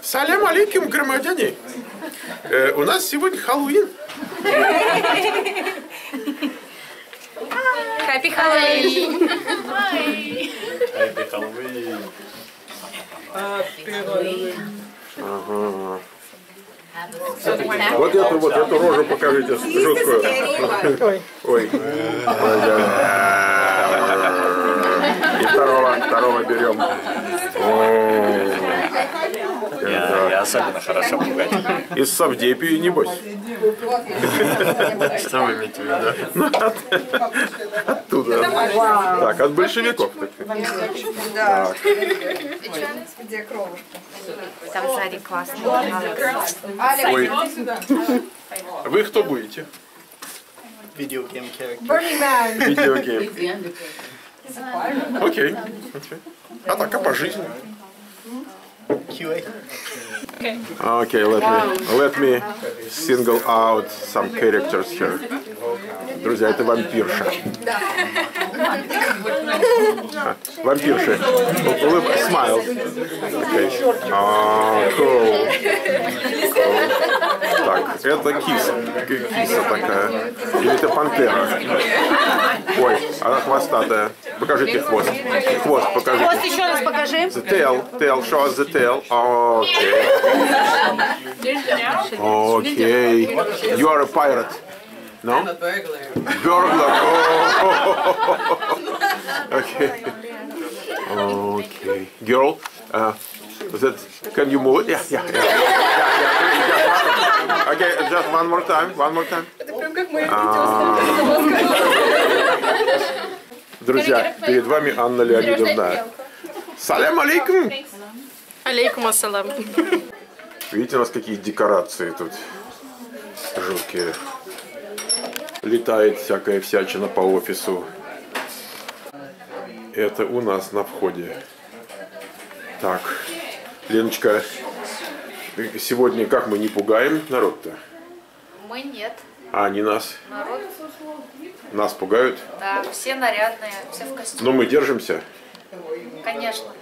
Салям алейкум, громадяне. У нас сегодня Хэллоуин. Happy Halloween! Happy Halloween! Ага. Вот эту рожу покажите жуткую. Ой. И второго берем. Я особенно хорошо пугать. Из Савдепии, небось. Что вы имеете в виду? Оттуда. Так, от большевиков. Так. Где кровушка? Там сзади классно. Ой. Вы кто будете? Видеогейм character. Burning Man. Видеогейм. Окей. А так, а по жизни? QA. Okay, let me single out some characters here. Друзья, это вампирша. Вампирша. Smile. Okay. Cool. Так, это киса такая. Или это пантера? Ой, она хвостатая. Покажите хвост. Хвост покажите. Хвост еще раз покажи. The tail. Show us the tail. Okay. Okay. You are a pirate. No? I'm a burglar. Burglar. Oh. Okay. Okay. Girl, can you move it? Yeah. Okay, just one more time. Это прям как мои Друзья, перед вами Анна Леонидовна. Салям алейкум! Алейкум ассалам. Видите, у нас какие декорации тут жуткие. Летает всякая всячина по офису. Это у нас на входе. Так, Леночка, сегодня как мы не пугаем народ-то? Мы нет. А они нас? Народ, Нас пугают? да, все нарядные, все в костюме. Но мы держимся. Конечно.